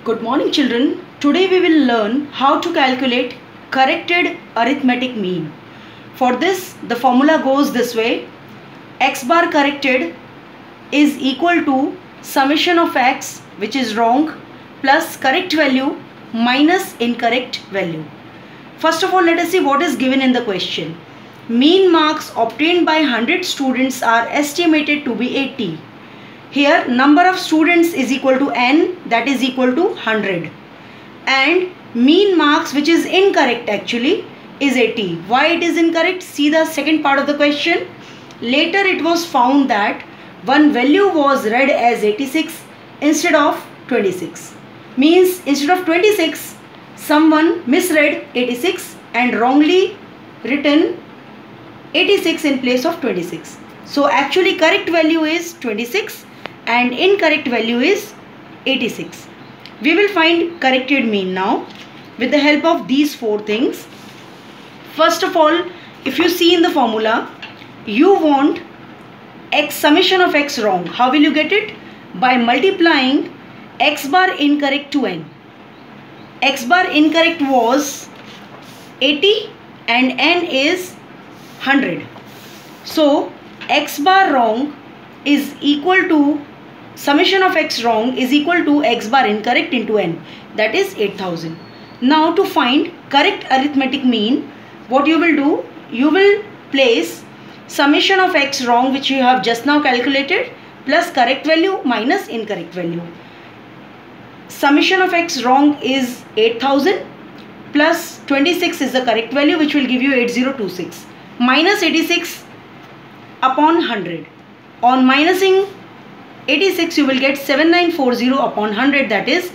Good morning children. Today we will learn how to calculate corrected arithmetic mean. For this the formula goes this way. X bar corrected is equal to summation of x, which is wrong, plus correct value minus incorrect value. First of all, let us see what is given in the question. Mean marks obtained by 100 students are estimated to be 80. Here number of students is equal to n, that is equal to 100, and mean marks, which is incorrect actually, is 80. Why it is incorrect? See the second part of the question. Later it was found that one value was read as 86 instead of 26. Means instead of 26 someone misread 86 and wrongly written 86 in place of 26. So actually correct value is 26 and incorrect value is 86. We will find corrected mean now with the help of these four things. First of all, if you see in the formula, you want x summation of x wrong. How will you get it? By multiplying x bar incorrect to n. X bar incorrect was 80 and n is 100. So x bar wrong is equal to summation of x wrong is equal to x bar incorrect into n, that is 8000. Now to find correct arithmetic mean, what you will do, you will place summation of x wrong, which you have just now calculated, plus correct value minus incorrect value. Summation of x wrong is 8000 plus 26 is the correct value, which will give you 8026, minus 86 upon 100. On minusing 86 you will get 7940 upon 100, that is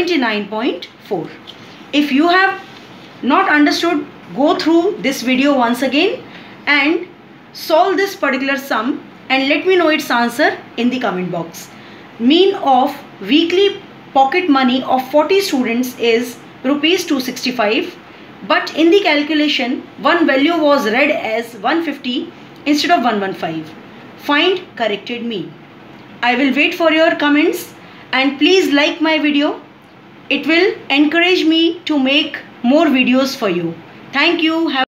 79.4. If you have not understood, go through this video once again and solve this particular sum and let me know its answer in the comment box. Mean of weekly pocket money of 40 students is rupees 265, but in the calculation one value was read as 150 instead of 115. Find corrected mean. I will wait for your comments and please like my video. It will encourage me to make more videos for you. Thank you.